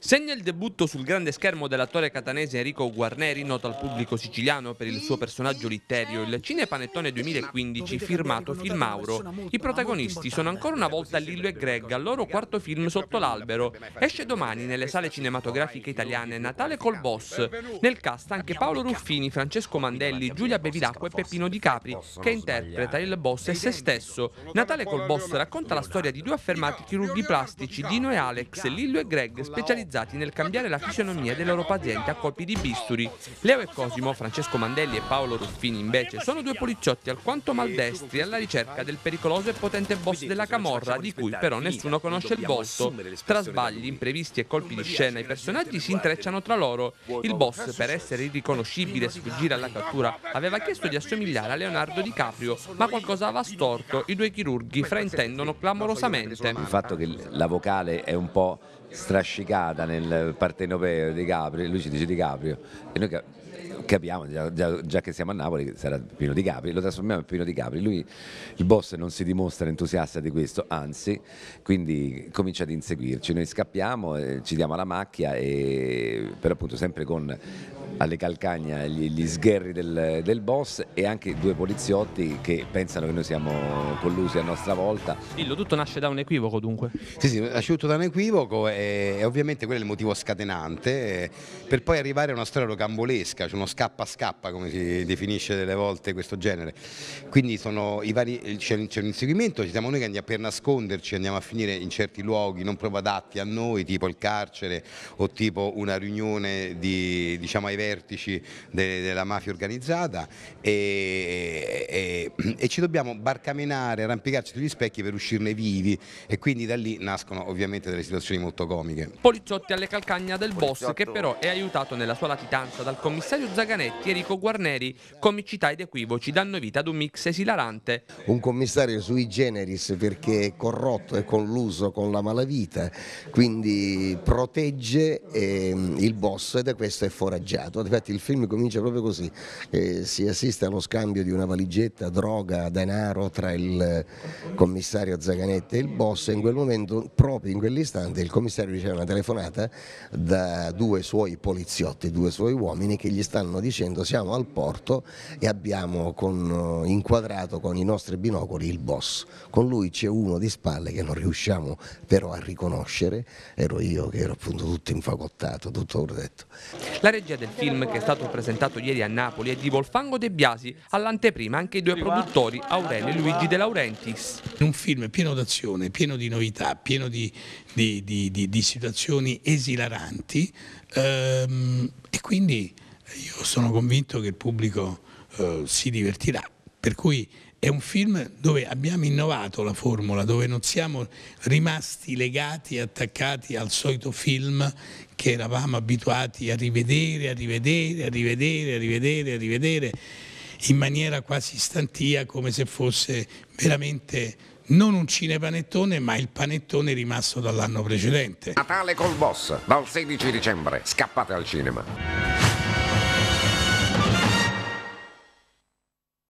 Segna il debutto sul grande schermo dell'attore catanese Enrico Guarneri, noto al pubblico siciliano per il suo personaggio Litterio, il Cinepanettone 2015 firmato Filmauro. I protagonisti sono ancora una volta Lillo e Greg, al loro quarto film Sotto l'albero. Esce domani nelle sale cinematografiche italiane Natale col Boss. Nel cast anche Paolo Ruffini, Francesco Mandelli, Giulia Bevilacqua e Peppino Di Capri, che interpreta il boss e se stesso. Natale col Boss racconta la storia di due affermati chirurghi plastici, Dino e Alex, Lillo e Greg, specializzati nel cambiare la fisionomia dei loro pazienti a colpi di bisturi. Leo e Cosimo, Francesco Mandelli e Paolo Ruffini invece sono due poliziotti alquanto maldestri alla ricerca del pericoloso e potente boss della camorra, di cui però nessuno conosce il volto. Tra sbagli, imprevisti e colpi di scena i personaggi si intrecciano tra loro. Il boss, per essere irriconoscibile e sfuggire alla cattura, aveva chiesto di assomigliare a Leonardo DiCaprio, ma qualcosa va storto, i due chirurghi fraintendono clamorosamente. Il fatto che la vocale è un po' strascicata nel partenopeo di Capri, lui ci dice Di Caprio e noi capiamo già che siamo a Napoli che sarà Pino Di Capri, lo trasformiamo in Pino Di Capri. Lui, il boss, non si dimostra entusiasta di questo, anzi, quindi comincia ad inseguirci. Noi scappiamo, ci diamo alla macchia e per appunto sempre con alle calcagna gli sgherri del boss e anche due poliziotti che pensano che noi siamo collusi a nostra volta. Dillo, tutto nasce da un equivoco dunque? Sì, nasce tutto da un equivoco e ovviamente quello è il motivo scatenante per poi arrivare a una storia rocambolesca, cioè uno scappa-scappa come si definisce delle volte questo genere. Quindi sono c'è un inseguimento, ci siamo noi che andiamo per nasconderci, andiamo a finire in certi luoghi non proprio adatti a noi, tipo il carcere o tipo una riunione diciamo ai vertici della mafia organizzata e ci dobbiamo barcamenare, arrampicarci sugli specchi per uscirne vivi e quindi da lì nascono ovviamente delle situazioni molto comiche. Poliziotti alle calcagna del boss, che però è aiutato nella sua latitanza dal commissario Zaganetti e Enrico Guarneri. Comicità ed equivoci danno vita ad un mix esilarante. Un commissario sui generis perché è corrotto e colluso con la malavita, quindi protegge il boss ed questo è foraggiato. Infatti il film comincia proprio così, si assiste allo scambio di una valigetta, droga, denaro tra il commissario Zaganetti e il boss e in quel momento, proprio in quell'istante, il commissario riceve una telefonata da due suoi poliziotti, due suoi uomini che gli stanno dicendo siamo al porto e abbiamo inquadrato con i nostri binocoli il boss. Con lui c'è uno di spalle che non riusciamo però a riconoscere, ero io che ero appunto tutto infagottato, tutto protetto. La regia del film, che è stato presentato ieri a Napoli, è di Volfango De Biasi, all'anteprima anche i due produttori Aurelio e Luigi De Laurentiis. Un film pieno d'azione, pieno di novità, pieno di situazioni esilaranti e quindi io sono convinto che il pubblico si divertirà, per cui è un film dove abbiamo innovato la formula, dove non siamo rimasti legati e attaccati al solito film che eravamo abituati a rivedere in maniera quasi stantia, come se fosse veramente non un cinepanettone ma il panettone rimasto dall'anno precedente. Natale col Boss, dal 16 dicembre, scappate al cinema.